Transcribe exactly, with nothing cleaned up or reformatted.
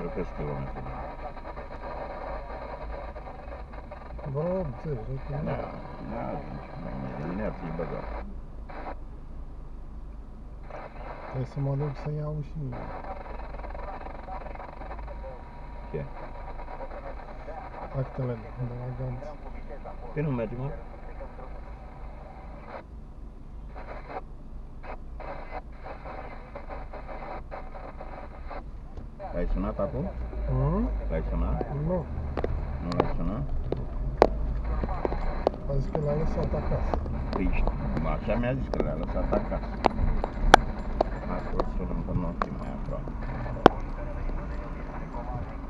Cred că sunt kilometri. Vreo optzeci, Da, da, atunci, mai dimineață e băgat. Trebuie să mă duc să iau și mie. Ce? Actele de la Ganț. Păi nu mergi, mă? L-ai sunat acum? Mm? L-ai sunat? Nu. Nu l-ai sunat? A zis că l-a lăsat acasă. Păi știu, așa mi-a zis că le-a lăsat acasă. Asta o sunăm pe noapte mai aproape.